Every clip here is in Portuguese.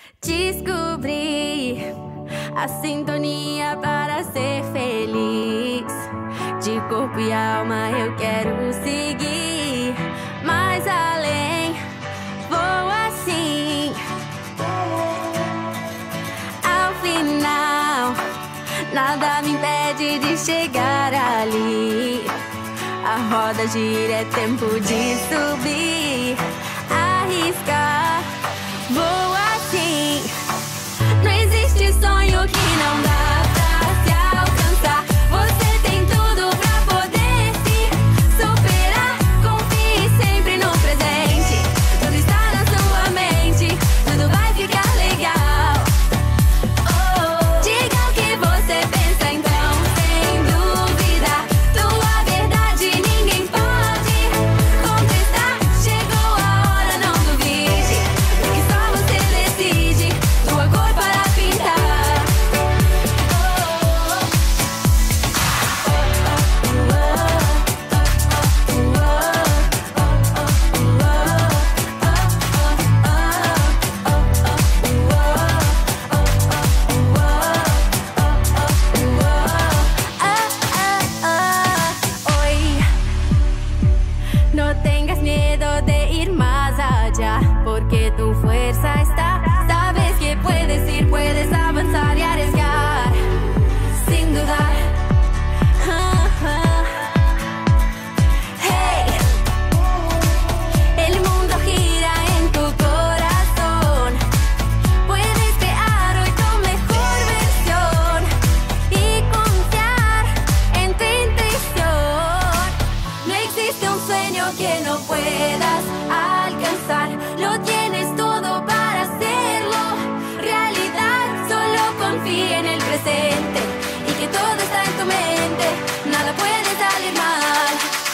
Descobri a sintonia para ser feliz. De corpo e alma eu quero seguir mais além, vou assim. Ao final, nada me impede de chegar ali. A roda gira, é tempo de subir, arriscar, vou assim. Não existe sonho que não dá pra se alcançar. Você tem tudo pra poder se superar. Confie sempre no presente, tudo está na sua mente, tudo vai ficar legal. Diga o que você pensa então, sem dúvida. Tua verdade ninguém pode contestar. Chegou a hora, não duvide, porque só você decide tua cor para pintar. Hoy no tengas miedo de ir más allá, porque tu fuerza está. Sabes que puedes ir, puedes avanzar y arriesgar, sin dudar. Hey, el mundo gira en tu corazón. Puedes crear hoy tu mejor versión y confiar en tu intuición. No existe un sueño que no puedas alcanzar. Lo tienes todo para hacerlo realidad. Solo confía en el presente y que todo está en tu mente. Nada puede salir mal.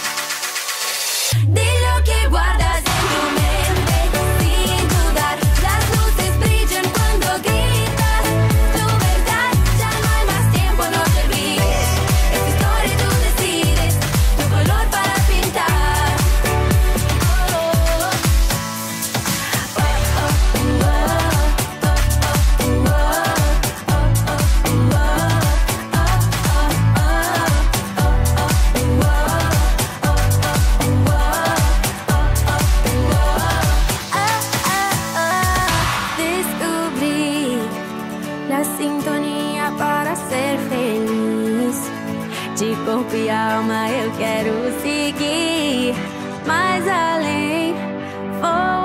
Di lo que guardas en tu mente sin dudar. Las luces brillan cuando gritas tu verdad. Ya no hay más tiempo, no te olvides. Es tu historia y tú decides tu color para pintar. Descobri la sintonia para ser feliz. De corpo e alma eu quero seguir mais além, vou